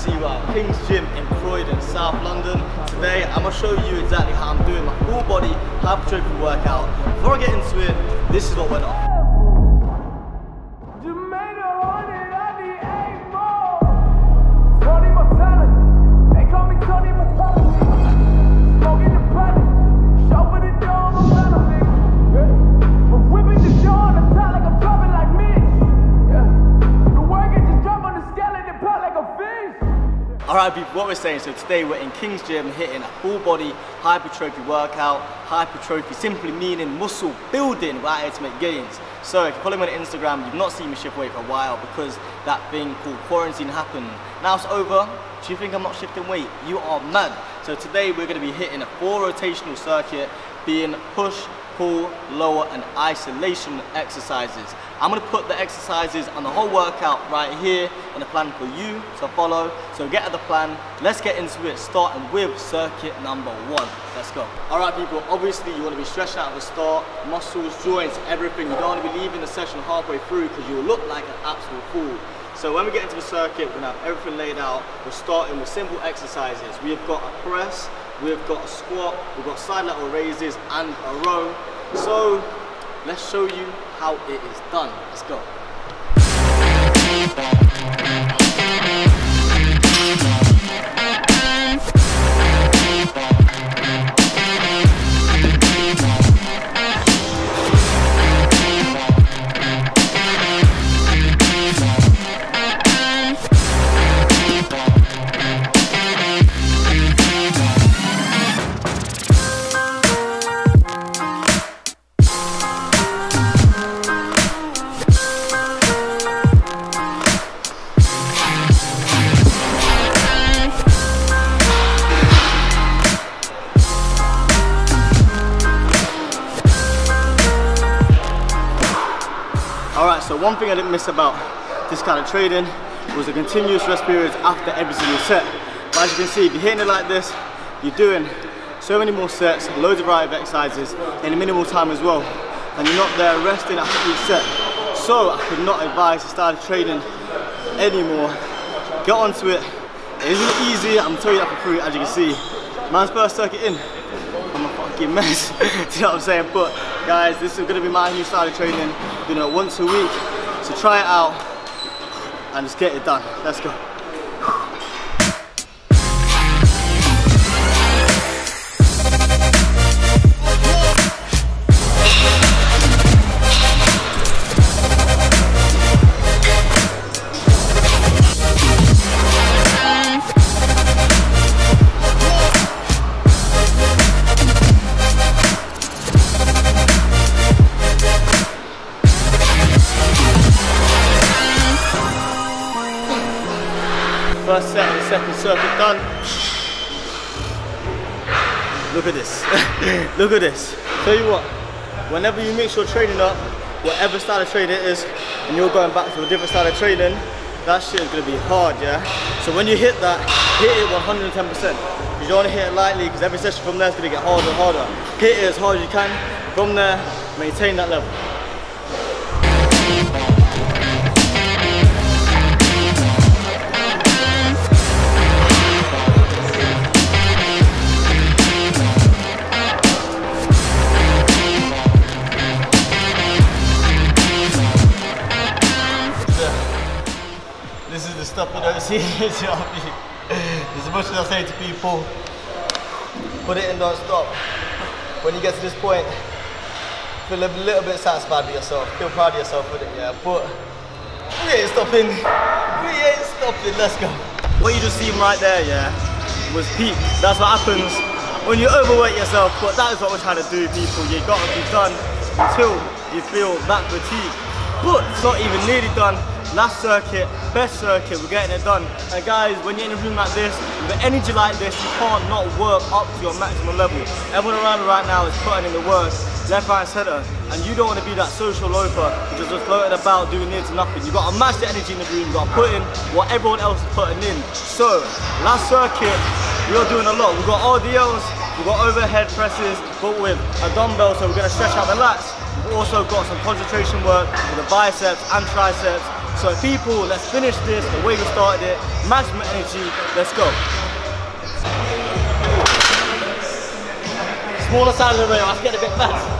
see you at King's Gym in Croydon, South London. Today I'm going to show you exactly how I'm doing my full body hypertrophy workout. Before I get into it, this is what went off. Alright people, what we're saying, so today we're in King's Gym hitting a full body hypertrophy workout. Hypertrophy simply meaning muscle building, we're out here to make gains. So if you follow me on Instagram, you've not seen me shift weight for a while because that thing called quarantine happened. Now it's over, do you think I'm not shifting weight? You are mad. So today we're going to be hitting a 4 rotational circuit, being push, pull, lower and isolation exercises. I'm going to put the exercises on the whole workout right here in the plan for you to follow. So get at the plan, let's get into it, starting with circuit number 1. Let's go. Alright people, obviously you want to be stretched out at the start, muscles, joints, everything. You don't want to be leaving the session halfway through because you'll look like an absolute fool. So when we get into the circuit, we're going to have everything laid out. We're starting with simple exercises. We've got a press, we've got a squat, we've got side lateral raises and a row. So let's show you how it is done. Let's go. Alright, so one thing I didn't miss about this kind of training was the continuous rest periods after every single set. But as you can see, if you're hitting it like this, you're doing so many more sets, loads of variety of exercises in a minimal time as well. And you're not there resting after each set. So I could not advise to start training anymore. Get onto it. It isn't easy, I'm telling you that for free, as you can see. Man's first circuit in. I'm a fucking mess. Do you know what I'm saying? But guys, this is going to be my new style of training. Doing it once a week. So try it out and just get it done. Let's go. First set and the second circuit done. Look at this. Look at this. Tell you what, whenever you mix your training up, whatever style of training it is, and you're going back to a different style of training, that shit is going to be hard, yeah? So when you hit that, hit it 110%. Because you don't want to hit it lightly, because every session from there is going to get harder and harder. Hit it as hard as you can. From there, maintain that level. This is the stuff you don't see, you know what I mean? As much as I say to people, put it in, don't stop. When you get to this point, feel a little bit satisfied with yourself, feel proud of yourself with it, yeah? But we ain't stopping, let's go. What you just seen right there, yeah, was peak. That's what happens when you overweight yourself, but that is what we're trying to do, people. You gotta be done until you feel that fatigue. But it's not even nearly done. Last circuit, best circuit, we're getting it done. And guys, when you're in a room like this, with energy like this, you can't not work up to your maximum level. Everyone around right now is putting in the work, left, right, center, and you don't want to be that social loafer who's just floating about doing near to nothing. You got to match the energy in the room, you got to put in what everyone else is putting in. So, last circuit, we are doing a lot. We've got RDLs, we've got overhead presses, but with a dumbbell, so we're going to stretch out the lats. We've also got some concentration work with the biceps and triceps. So people, let's finish this the way we started it. Maximum energy, let's go. Smaller side of the rail, let's get a bit fast.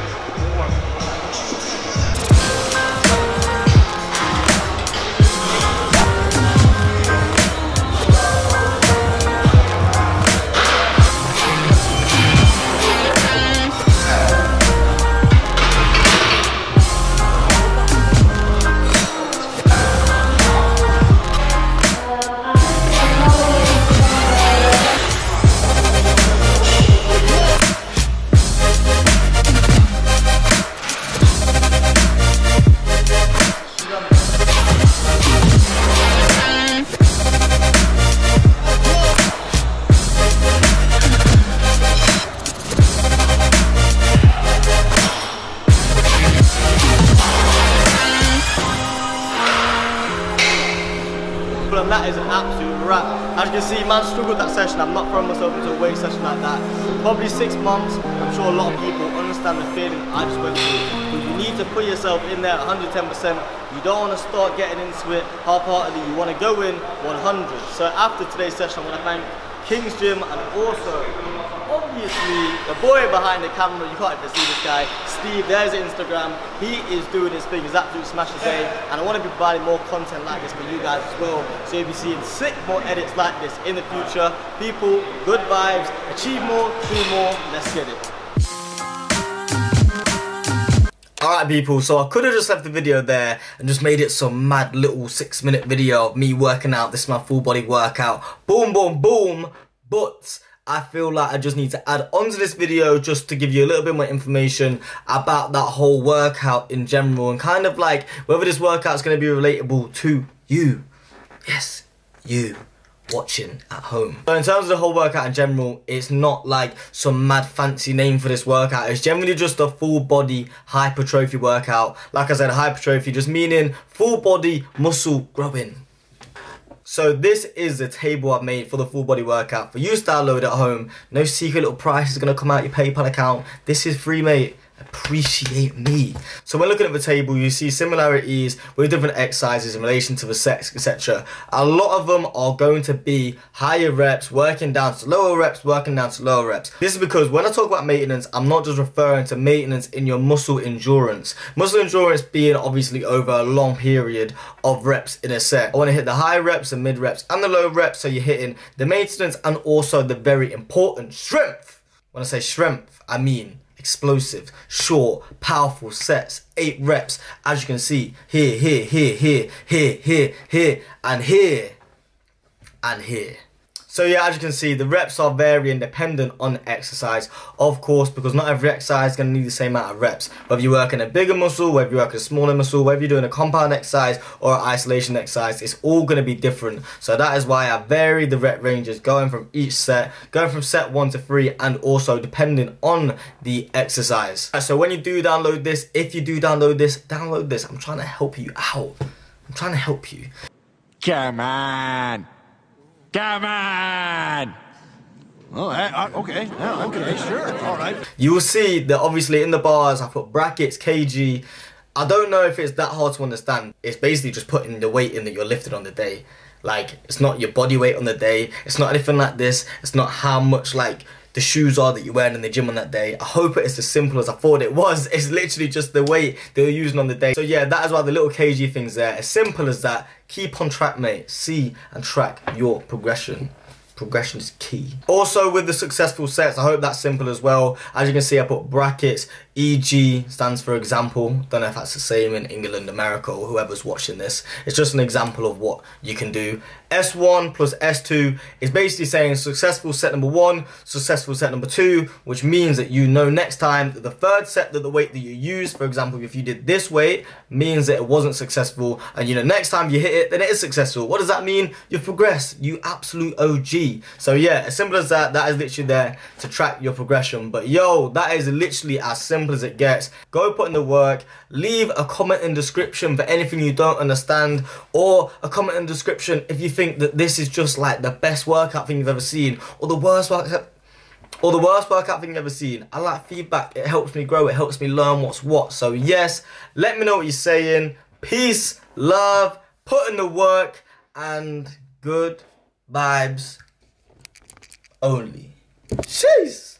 And that is an absolute wrap. As you can see, man struggled that session. I'm not throwing myself into a weight session like that. Probably 6 months. I'm sure a lot of people understand the feeling I just went through. But you need to put yourself in there 110%. You don't want to start getting into it half-heartedly. You want to go in 100. So after today's session, I'm going to thank King's Gym and also obviously the boy behind the camera. You can't even see this guy, Steve. There's his Instagram. He is doing his thing. He's absolutely smashed today, and I want to be providing more content like this for you guys as well, so you'll be seeing sick more edits like this in the future. People, good vibes, achieve more, do more, let's get it. Alright people, so I could have just left the video there and just made it some mad little 6-minute video of me working out. This is my full body workout. Boom, boom, boom. But I feel like I just need to add onto this video just to give you a little bit more information about that whole workout in general, and kind of like whether this workout is going to be relatable to you. Yes, you watching at home. So in terms of the whole workout in general, it's not like some mad fancy name for this workout. It's generally just a full body hypertrophy workout. Like I said, hypertrophy just meaning full body muscle growing. So this is the table I've made for the full body workout for you to download at home. No secret little price is going to come out your PayPal account. This is free, mate. Appreciate me. So when looking at the table, you see similarities with different exercises in relation to the sets, etc. A lot of them are going to be higher reps, working down to lower reps, working down to lower reps. This is because when I talk about maintenance, I'm not just referring to maintenance in your muscle endurance. Muscle endurance being obviously over a long period of reps in a set. I want to hit the high reps, the mid reps, and the low reps, so you're hitting the maintenance and also the very important strength. When I say strength, I mean explosive, short, powerful sets, 8 reps, as you can see, here, here, here, here, here, here, here, and here, and here. So yeah, as you can see, the reps are varying dependent on exercise, of course, because not every exercise is going to need the same amount of reps. Whether you're working a bigger muscle, whether you're working a smaller muscle, whether you're doing a compound exercise or an isolation exercise, it's all going to be different. So that is why I vary the rep ranges going from each set, going from set 1 to 3, and also depending on the exercise. So when you do download this, if you do download this, I'm trying to help you out. I'm trying to help you. Come on. Come on! Oh, okay. Yeah, okay, sure. All right. You will see that obviously in the bars, I put brackets, kg. I don't know if it's that hard to understand. It's basically just putting the weight in that you're lifted on the day. Like, it's not your body weight on the day. It's not anything like this. It's not how much, like, the shoes are that you're wearing in the gym on that day. I hope it's as simple as I thought it was. It's literally just the weight that you're using on the day. So yeah, that is why the little kg thing's there. As simple as that. Keep on track, mate. See and track your progression. Progression is key. Also with the successful sets, I hope that's simple as well. As you can see, I put brackets. EG stands for example. Don't know if that's the same in England, America, or whoever's watching this. It's just an example of what you can do. S1 plus S2 is basically saying successful set number 1, successful set number 2, which means that you know next time that the third set, that the weight that you use, for example, if you did this weight, means that it wasn't successful, and you know next time you hit it, then it is successful. What does that mean? You've progressed, you absolute OG. So yeah, as simple as that, that is literally there to track your progression. But yo, that is literally as simple as it gets. Go put in the work, leave a comment in the description for anything you don't understand, or a comment in the description if you think that this is just like the best workout thing you've ever seen, or the worst workout thing you've ever seen. I like feedback, it helps me grow, it helps me learn what's what. So yes, let me know what you're saying. Peace, love, put in the work, and good vibes only. Jeez.